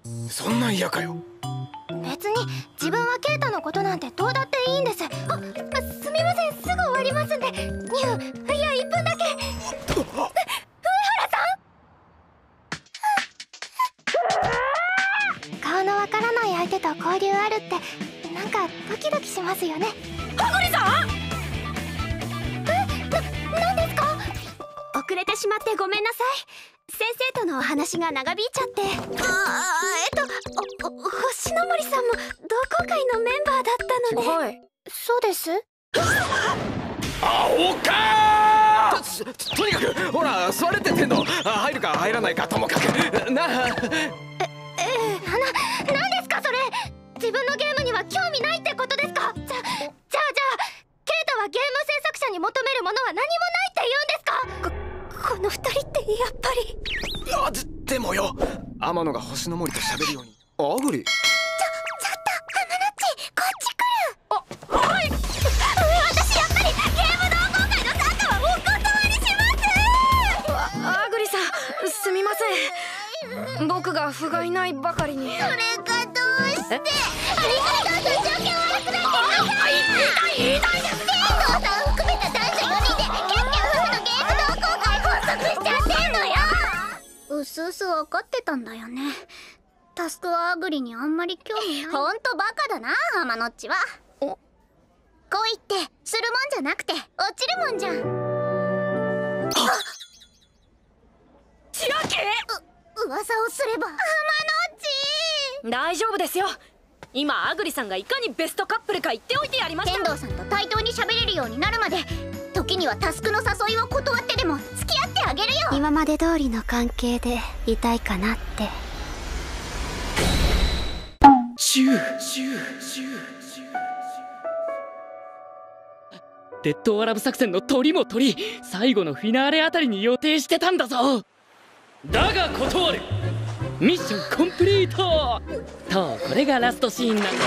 そんな嫌かよ。 別に自分はケイタのことなんてどうだっていいんです。すみません、すぐ終わりますんで。いや1分だけ。上原さん。顔のわからない相手と交流あるってなんかドキドキしますよね。 はぐりさん。 なんですか？ 遅れてしまってごめんなさい。先生とのお話が長引いちゃって。星の森さんも同好会のメンバーだったので。 はい、そうです。 青かー。とにかくほら座れって言ってんの。入るか入らないかともかくなあ。 なんですかそれ。自分のゲームには興味ないってことですか？じゃあケイタはゲーム制作者に求めるものは何もないって言うんですか？この二人ってやっぱり。 でもよ、天野が星の森と喋るように。アグリ。 ちょっとハマナッチ、こっち来る。 はい。 私やっぱりゲーム同好会の参加はお断りします。 あぐりさん、すみません。僕が不甲斐ないばかりに。 それがどうして？ありがとうと状況悪くなってる。 痛いですね。 お父さん含めた男女4人でキャッキャ夫婦のゲーム同好会発足しちゃってんのよ。うすうす分かってたんだよね。タスクはアグリにあんまり興味ない。ほんとバカだな天野っちは。恋ってするもんじゃなくて落ちるもんじゃん。 千秋。 噂をすれば天野っち。 大丈夫ですよ。今アグリさんがいかにベストカップルか言っておいてやりました。 天童さんと対等に喋れるようになるまで時にはタスクの誘いを断ってでも付き合ってあげるよ。今まで通りの関係でいたいかなって。 デッドアラブ作戦の鳥も鳥、最後のフィナーレあたりに予定してたんだぞ。だが断る。ミッションコンプリートと、これがラストシーンなんだ。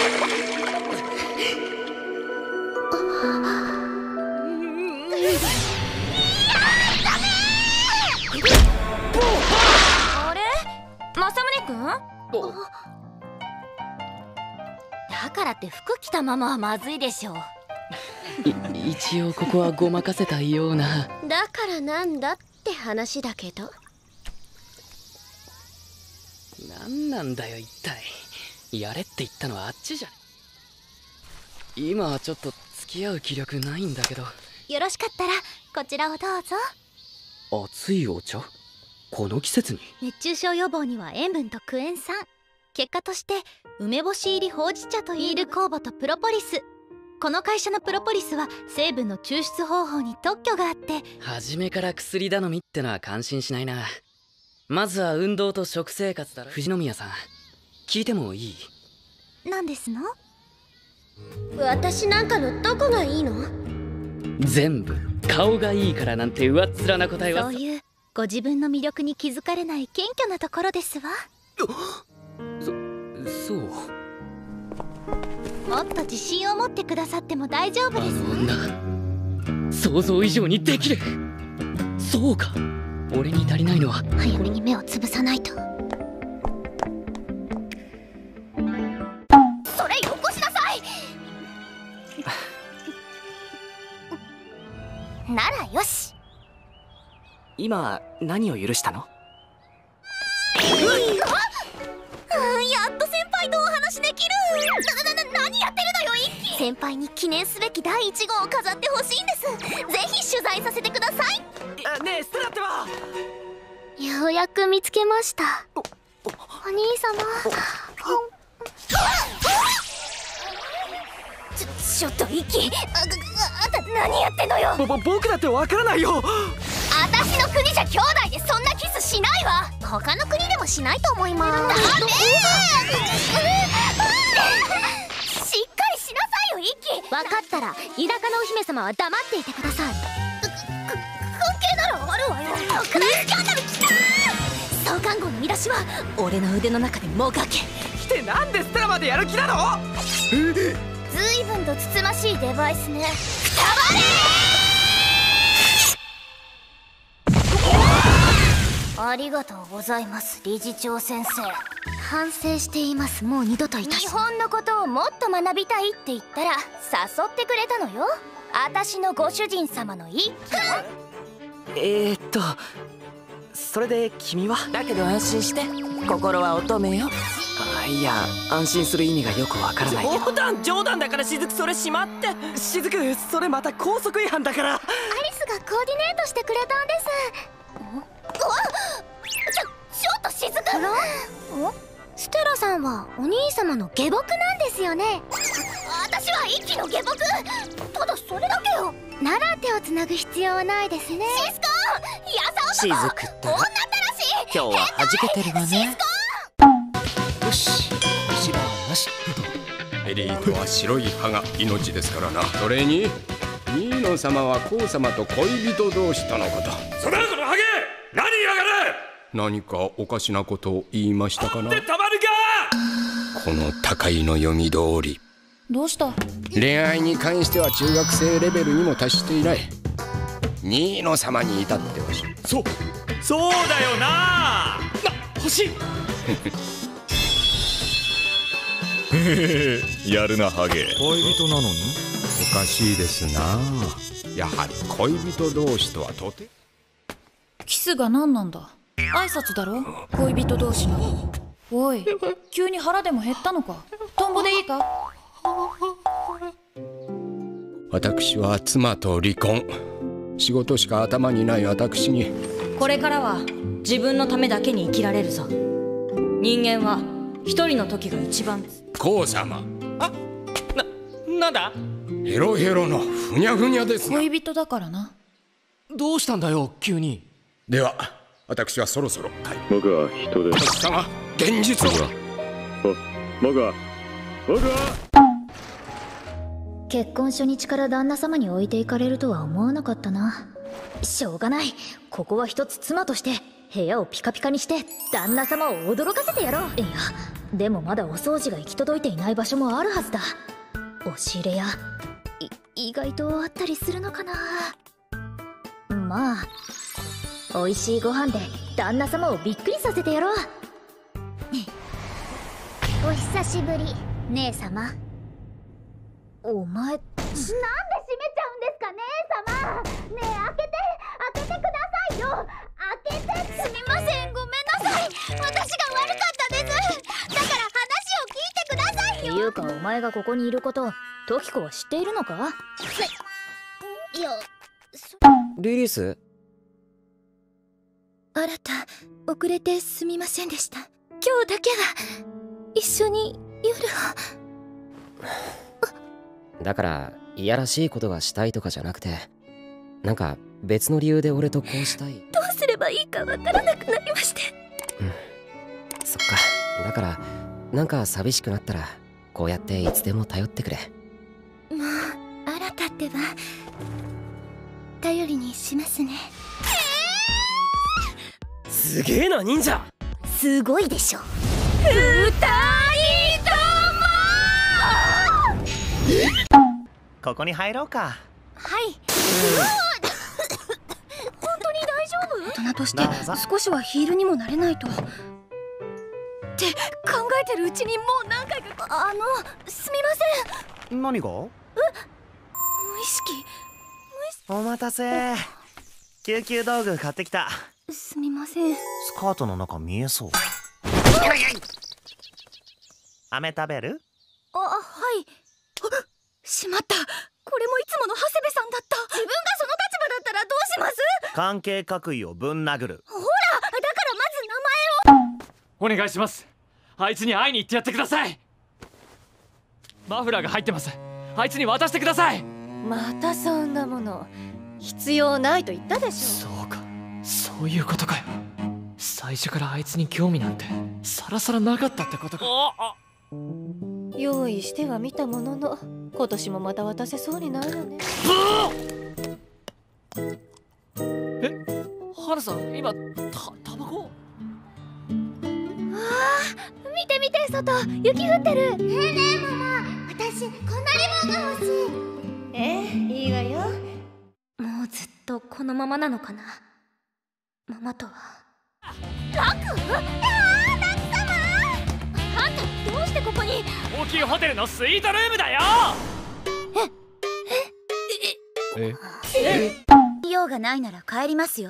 あれ、政宗君？だからって服着たままはまずいでしょう。 一応ここはごまかせたような。 だからなんだって話だけど。 なんなんだよ一体。やれって言ったのはあっちじゃね。今はちょっと付き合う気力ないんだけど。 よろしかったらこちらをどうぞ。 熱いお茶？この季節に？ 熱中症予防には塩分とクエン酸、結果として梅干し入りほうじ茶とイール酵母とプロポリス。この会社のプロポリスは成分の抽出方法に特許があって。 初めから薬頼みってのは感心しないな。まずは運動と食生活だろ。藤宮さん、聞いてもいい？ 何ですの？ 私なんかのどこがいいの？ 全部顔がいいからなんて上っ面な答えは。 そういうご自分の魅力に気づかれない謙虚なところですわ。 そう。 もっと自信を持ってくださっても大丈夫ですわ。 女、想像以上にできる。そうか、俺に足りないのは。 早めに目をつぶさないと。それよこしなさい。ならよし。 今何を許したの？ やっと先輩とお話できる。何やってるのよ一輝。先輩に記念すべき第1号を飾ってほしいんです。ぜひ取材させてください。 ねえステラっては？ ようやく見つけました。お兄様。ちょっと一輝、あんた何やってんのよ。 僕だってわからないよ。 私の国じゃ兄弟でそんなキスしないわ。他の国でもしないと思います。ダメー。しっかりしなさいよ一輝。分かったら田舎のお姫様は黙っていてください。関係ならあるわよ。特大スキャンダルきたー。創刊号の見出しは俺の腕の中でもがけ。 来てなんでステラまでやる気なの？ 随分とつつましいデバイスね。くたばれー。 ありがとうございます、理事長先生。反省しています。もう二度といたし。日本のことをもっと学びたいって言ったら誘ってくれたのよ、私のご主人様の一家。 それで君は？だけど安心して、心は乙女よ。いや、安心する意味がよくわからないけど。冗談だから。雫、それしまって。雫、それまた校則違反だから。アリスがコーディネートしてくれたんです。ちょっと雫。ステラさんはお兄様の下僕なんですよね。私は一期の下僕。ただそれだけよ。なら手をつなぐ必要はないですね。シスコ、やさ男。 雫って女たらしい。 今日は弾けてるわね。 よし、一番なし。 エリートは白い歯が命ですからな。それにニーノ様はコウ様と恋人同士とのこと。 それこのハゲ、何言いやがる。 何かおかしなことを言いましたかな。 でたまるか。 この高いの読み通り。 どうした？ 恋愛に関しては中学生レベルにも達していない。ニーノ様に至ってはそうだよな。 欲しい。 やるなハゲ。 恋人なのにおかしいですな。やはり恋人同士とはとて。 キスが何なんだ。挨拶だろ、恋人同士の。おい、急に腹でも減ったのか。トンボでいいか。 私は妻と離婚。仕事しか頭にない私に。 これからは自分のためだけに生きられるぞ。人間は一人の時が一番。 コウ様。 なんだ。 ヘロヘロのふにゃふにゃですな。 恋人だからな。 どうしたんだよ急に。 では私はそろそろ。 僕は人です。 私様、現実を。 僕は結婚初日から旦那様に置いていかれるとは思わなかったな。しょうがない、ここは一つ妻として部屋をピカピカにして旦那様を驚かせてやろう。いやでもまだお掃除が行き届いていない場所もあるはずだ。押し入れや意外とあったりするのかな。まあ美味しいご飯で旦那様をびっくりさせてやろう。お久しぶり姉様。お前なんで閉めちゃうんですか姉様。ねえ開けてくださいよ。開けて。すみません、ごめんなさい。私が悪かったです。だから話を聞いてくださいよ。っていうかお前がここにいることトキコは知っているのか。いやリリース。 あなた遅れてすみませんでした。今日だけは一緒に夜を。 だからいやらしいことがしたいとかじゃなくて、なんか別の理由で俺とこうしたい。 どうすればいいかわからなくなりまして。 そっか。だからなんか寂しくなったらこうやっていつでも頼ってくれ。 もうあなたってば頼りにしますね。 すげえな忍者。 すごいでしょ。 ここに入ろうか。 はい。本当に大丈夫？大人として少しはヒールにもなれないとって考えてるうちにもう何回か。すみません。 何が？ 無意識。 お待たせ。救急道具買ってきた。 すみません。 スカートの中見えそう。飴食べる？ はい。しまった。これもいつもの長谷部さんだった。自分がその立場だったらどうします？ 関係各位をぶん殴る。 ほら、だからまず名前を。 お願いします。あいつに会いに行ってやってください。マフラーが入ってます。あいつに渡してください。 またそんなもの必要ないと言ったでしょ。 そうか、そういうことかよ。最初からあいつに興味なんてさらさらなかったってことか。 用意してはみたものの、今年もまた渡せそうにないのね。 花さん、今タバコ。 見て見て、外雪降ってる。ねえねえママ、私こんなリボンが欲しい。 いいわよ。 もうずっとこのままなのかな。ママとはラク？ラク様！あんたどうしてここに？ 高級ホテルのスイートルームだよ。 用がないなら帰りますよ。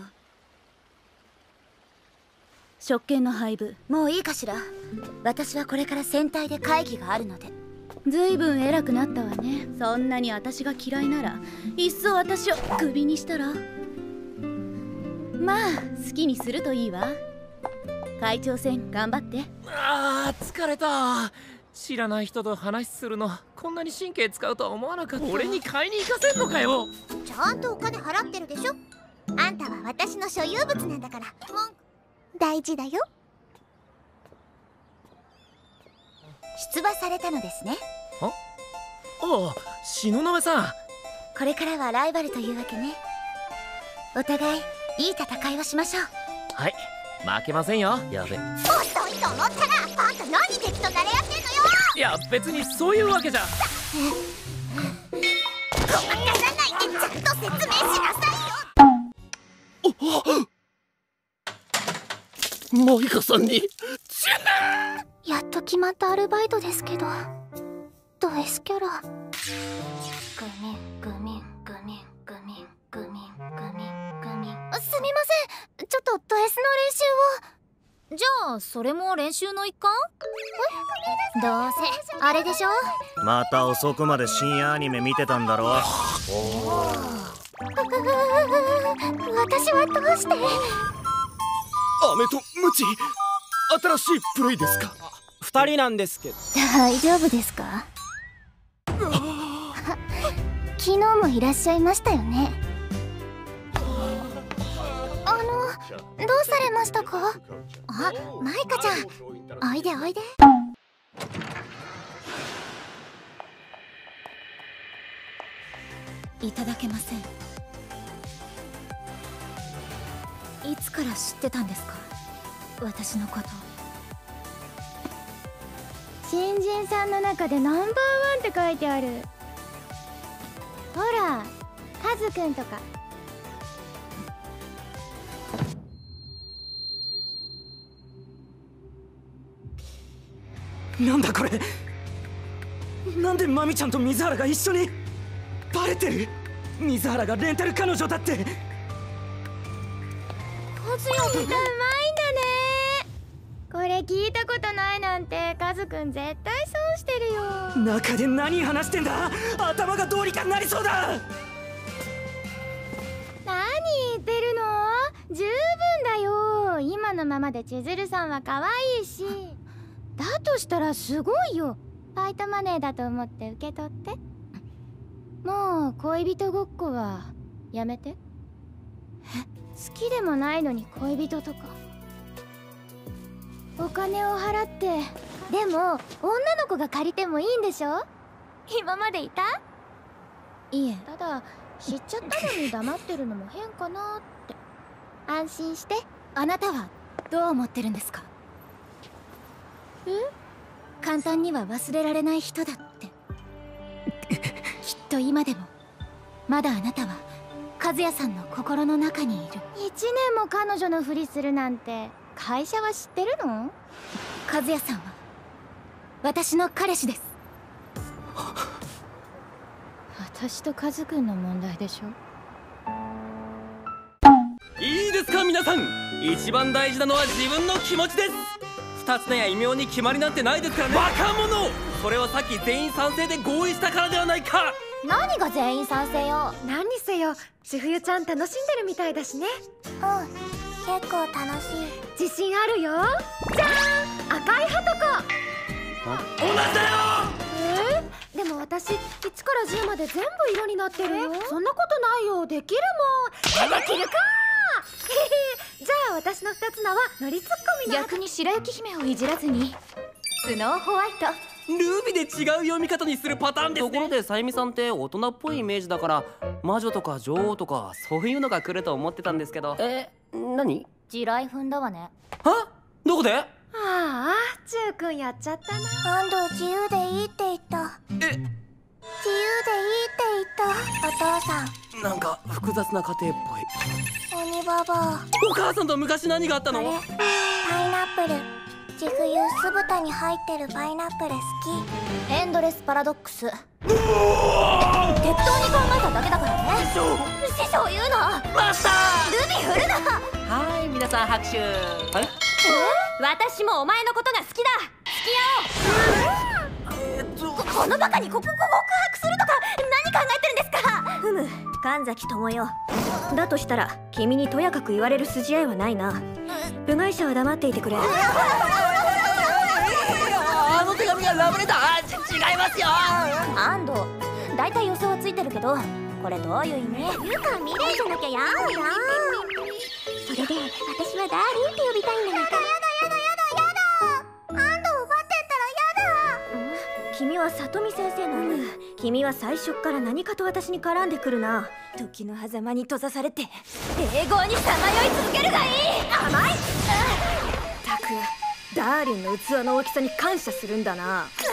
食券の配布もういいかしら。私はこれから戦隊で会議があるので。ずいぶん偉くなったわね。そんなに私が嫌いならいっそ私をクビにしたら。まあ好きにするといいわ。会長選頑張って。 あー疲れた。知らない人と話するのこんなに神経使うとは思わなかった。俺に買いに行かせんのかよ。 ちゃんとお金払ってるでしょ。あんたは私の所有物なんだから。大事だよ。出馬されたのですね。 ああ、東雲さん。 これからはライバルというわけね。お互いいい戦いをしましょう。 はい、負けませんよ。やべ。 遅いと思ったらあんた何敵と慣れ合ってんのよ。 いや別にそういうわけじゃ。 ごまかさないでちゃんと説明しなさいよ。 マイカさんにやっと決まったアルバイトですけど、ド S キャラ。グミングミングミングミングミングミングミン。すみません、ちょっとド S の練習を。 じゃあそれも練習の一環？ どうせあれでしょ。 また遅くまで深夜アニメ見てたんだろ。 私はどうして？ 飴とムチ、新しいプレイですか ？2人なんですけど。 大丈夫ですか？昨日もいらっしゃいましたよね。どうされましたか？あ、マイカちゃん、おいでおいで。 いただけません。いつから知ってたんですか、私のこと。 新人さんの中でナンバーワンって書いてある。ほら、カズくんとか。 なんだこれ。なんでマミちゃんと水原が一緒に。バレてる。水原がレンタル彼女だって。 カズヤ歌うまいんだね。これ聞いたことないなんてカズくん絶対損してるよ。 中で何話してんだ。頭がどうにかなりそうだ。 何言ってるの。十分だよ。今のままで千鶴さんは可愛いし。だとしたらすごいよ。バイトマネーだと思って受け取って。もう恋人ごっこはやめて。好きでもないのに恋人とか。お金を払って。でも女の子が借りてもいいんでしょ。今までいた？いえ、ただ知っちゃったのに黙ってるのも変かなって。安心して。 あなたはどう思ってるんですか？簡単には忘れられない人だってきっと今でもまだあなたは和也さんの心の中にいる。 1年も彼女のふりするなんて会社は知ってるの？ 和也さんは私の彼氏です。 私とカズくんの問題でしょ。 いいですか皆さん。一番大事なのは自分の気持ちです。二つのや異名に決まりなんてないですからね。バカ者。それはさっき全員賛成で合意したからではないか。 何が全員賛成よ。 何にせよし冬ちゃん楽しんでるみたいだしね。 結構楽しい。 自信あるよ。じゃーん、赤いハトコ。 同じだよ。 でも私1から10まで全部色になってるよ。そんなことないよ。できるもん。できるかじゃあ私の2つ名はノリツッコミの。 逆に白雪姫をいじらずにスノーホワイト。 ルービで違う読み方にするパターンですね。ところでさゆみさんって大人っぽいイメージだから魔女とか女王とかそういうのが来ると思ってたんですけど。何？ 地雷踏んだわね。 は？どこで？ ああ、チュウくんやっちゃったな。 安藤自由でいいって言った。自由でいいって言った。お父さん。 なんか複雑な家庭っぽい。 お兄ニババア。 お母さんと昔何があったの？ パイナップル。ち冬酢豚に入ってるパイナップル好き。 エンドレスパラドックス。適当に考えただけだからね。師匠言うな。 マスタールビ振るな。 はい、皆さん拍手。あれ？ 私もお前のことが好きだ。付き合おう。このバカに告白するとか何考えてるんですか。 ふむ、神崎智代だとしたら君にとやかく言われる筋合いはないな。部外者は黙っていてくれ。 あの手紙がラブレター？違いますよ。 安藤、だいたい予想はついてるけど、これどういう意味？ ゆかミレイじゃなきゃやんやん。それで私はダーリンって呼びたいんだが。やだ。安藤奪ってったらやだ。 君は里見先生なんだ。君は最初から何かと私に絡んでくるな。時の狭間に閉ざされて永劫にさまよい続けるがいい。甘い。 ったくダーリンの器の大きさに感謝するんだな。